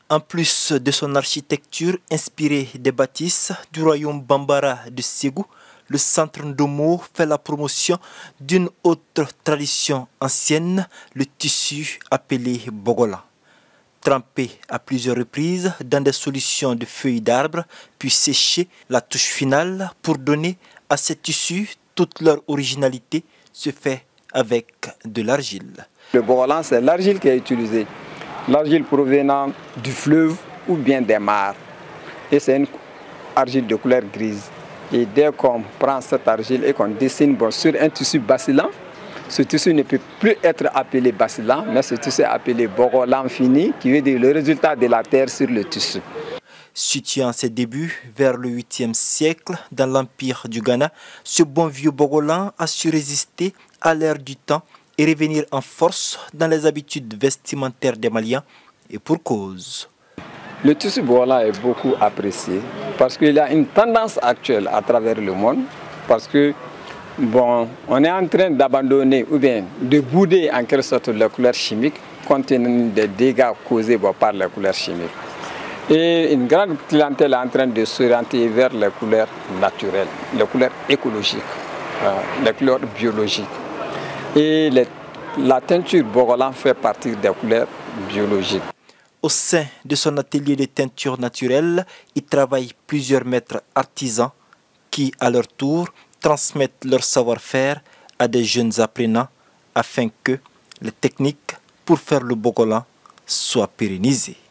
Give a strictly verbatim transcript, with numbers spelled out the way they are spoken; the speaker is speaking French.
En plus de son architecture inspirée des bâtisses du royaume Bambara de Ségou, le centre Ndomo fait la promotion d'une autre tradition ancienne, le tissu appelé Bogolan. Trempé à plusieurs reprises dans des solutions de feuilles d'arbres, puis séché, la touche finale pour donner à ces tissus toute leur originalité se fait avec de l'argile. Le Bogolan, c'est l'argile qui est utilisée. L'argile provenant du fleuve ou bien des mares. Et c'est une argile de couleur grise. Et dès qu'on prend cette argile et qu'on dessine bon, sur un tissu basilant, ce tissu ne peut plus être appelé basilant, mais ce tissu est appelé Bogolan fini, qui veut dire le résultat de la terre sur le tissu. Situant ses débuts vers le huitième siècle dans l'empire du Ghana, ce bon vieux Bogolan a su résister à l'ère du temps et revenir en force dans les habitudes vestimentaires des Maliens, et pour cause. Le tissu Bogolan est beaucoup apprécié parce qu'il y a une tendance actuelle à travers le monde, parce que bon, on est en train d'abandonner ou bien de bouder en quelque sorte les couleurs chimiques compte tenu des dégâts causés bon, par les couleurs chimiques. Et une grande clientèle est en train de s'orienter vers les couleurs naturelles, les couleurs écologiques, euh, les couleurs biologiques. Et les, la teinture Bogolan fait partie des couleurs biologiques. Au sein de son atelier de teinture naturelle, il travaille plusieurs maîtres artisans qui, à leur tour, transmettent leur savoir-faire à des jeunes apprenants afin que les techniques pour faire le Bogolan soient pérennisées.